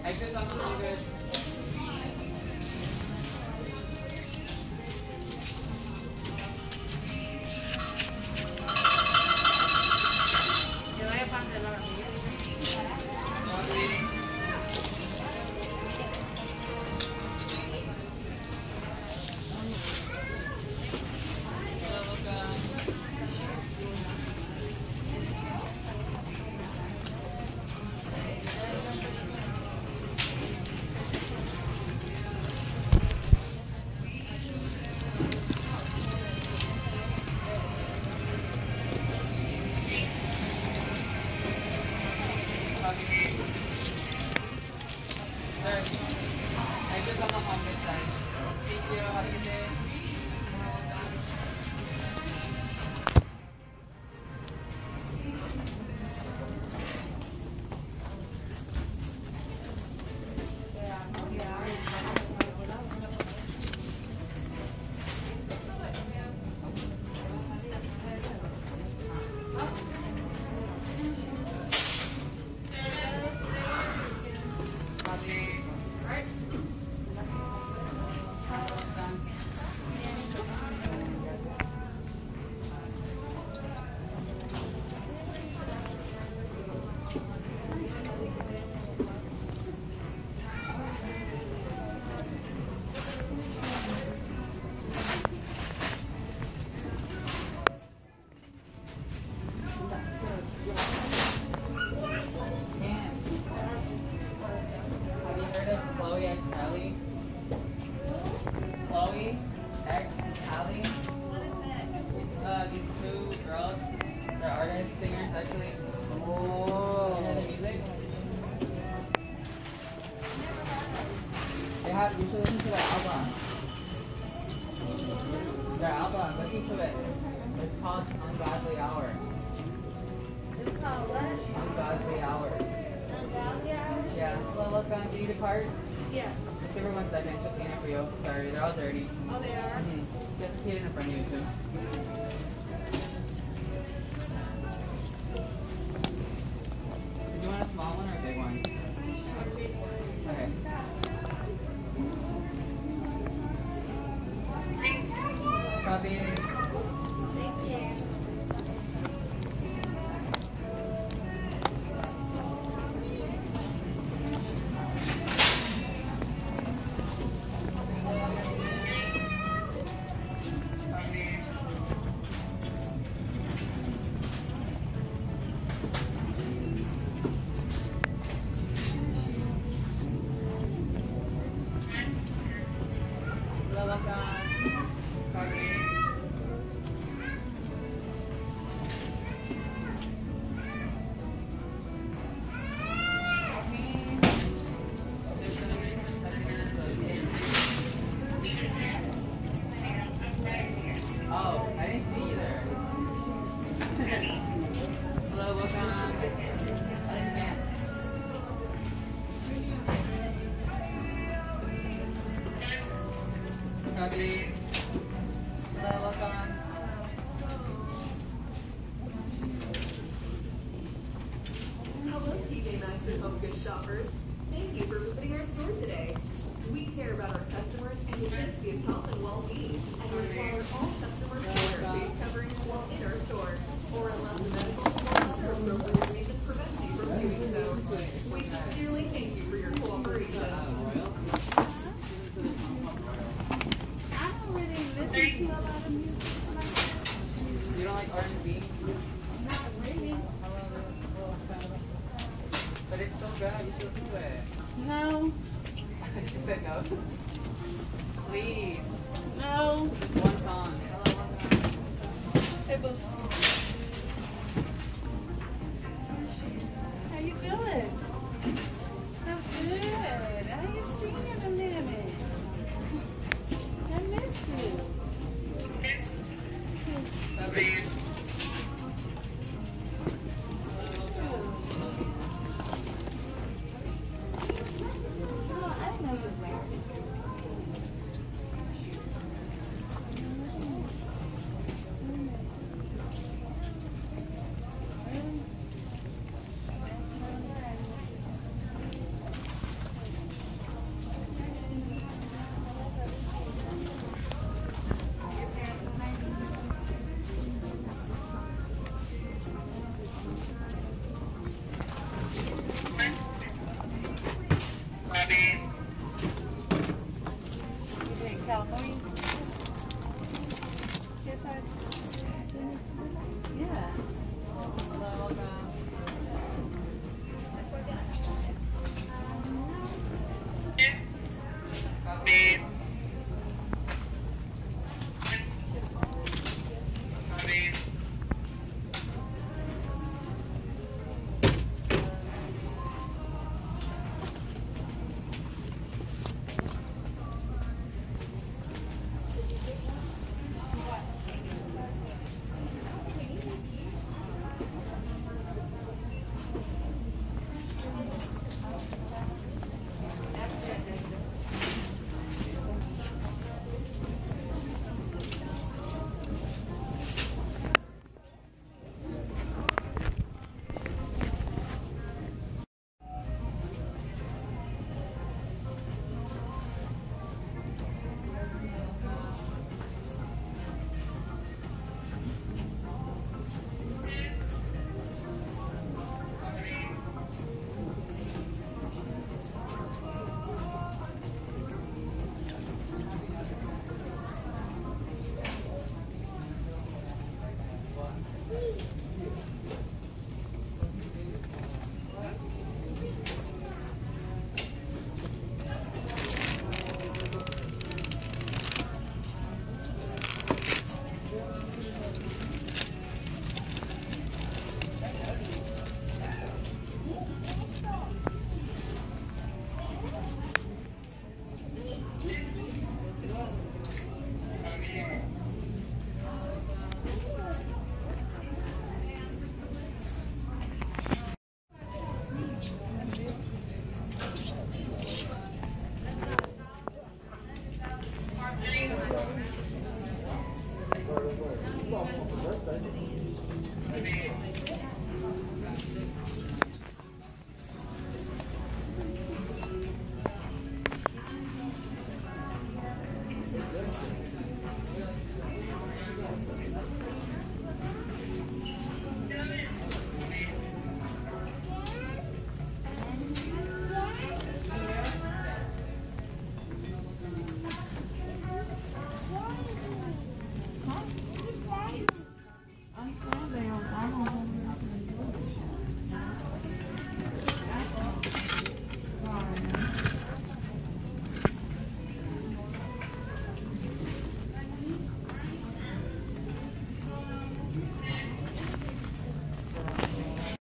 Exit on the 100. You should listen to their album. Their album, listen to it. It's called Ungodly Hour. It's called what? Ungodly Hour. Ungodly Hour? Yeah. Well, look, do you need a card? Yeah. Just give her 1 second. She'll clean it for you. Sorry, they're all dirty. Oh, they are? Just keep it in front of you, too. Did you want a small one or a big one? Okay. Copy. Thank you. Oh, I didn't see you there. Hello, welcome. I like pants. Copy. Hello, welcome. Hello, Tjmaxx and home goods shoppers. Thank you for visiting our store today. We care about our customers and associates' health and well-being, and require all customers to wear face coverings while in our store, or unless a medical or other appropriate reason prevents you from doing so. We sincerely thank you for your cooperation. I don't really listen to a lot of music. You don't like R&B? Not really. But it's so good, you should listen to it. No. She said no. Please. No. Just one song. Hello, welcome. It was